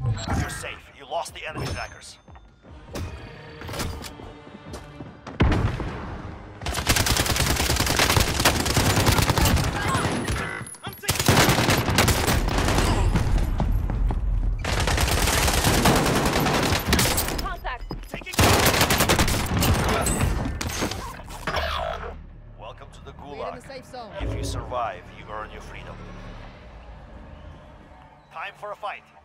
You're safe. You lost the enemy trackers. Welcome to the Gulag. In the safe zone. If you survive, you earn your freedom. Time for a fight.